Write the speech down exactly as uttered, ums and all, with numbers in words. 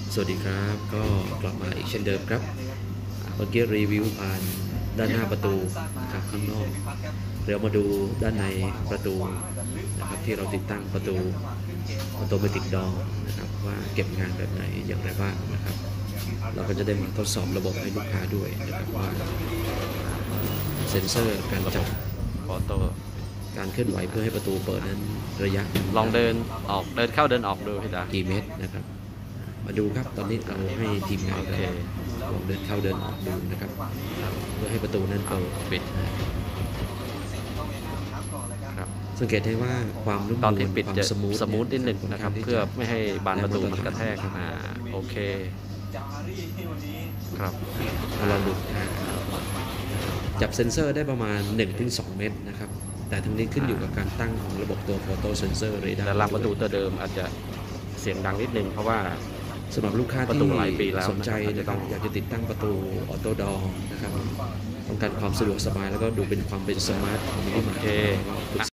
สวัสดีครับก็กลับมาอีกเช่นเดิมครับเมื่อกี้รีวิวผ่านด้านหน้าประตูนะครับข้างนอกเดี๋ยวมาดูด้านในประตูนะครับที่เราติดตั้งประตูออโตเมติกดอนะครับว่าเก็บงานแบบไหนอย่างไรบ้างนะครับเราก็จะได้มาทดสอบระบบให้ลูกค้าด้วยนะครับว่าเซ็นเซอร์การจับออโต้การเคลื่อนไหวเพื่อให้ประตูเปิดนั้นระยะลองเดินออกเดินเข้าเดินออกดูพี่ดากี่เมตรนะครับมาดูครับตอนนี้เราให้ทีมงานเราลองเดินเข้าเดินออกดูนะครับเพื่อให้ประตูนั้นเปิดปิดครับสังเกตได้ว่าความนุ่มตอนที่ปิดจะสมูทสมูทนิดหนึ่งนะครับเพื่อไม่ให้บานประตูมันกระแทกอ่าโอเคครับเราหลุดจับเซ็นเซอร์ได้ประมาณ หนึ่งถึงสอง เมตรนะครับแต่ทั้งนี้ขึ้นอยู่กับการตั้งของระบบตัวโฟโต้เซนเซอร์เรดาร์แต่ลำประตูตัวเดิมอาจจะเสียงดังนิดนึงเพราะว่าสำหรับลูกค้าที่สนใจนะครับอยากจะติดตั้งประตูออโต้ดอร์นะครับต้องการความสะดวกสบายแล้วก็ดูเป็นความเป็นสมาร์ทของมินิมาร์ท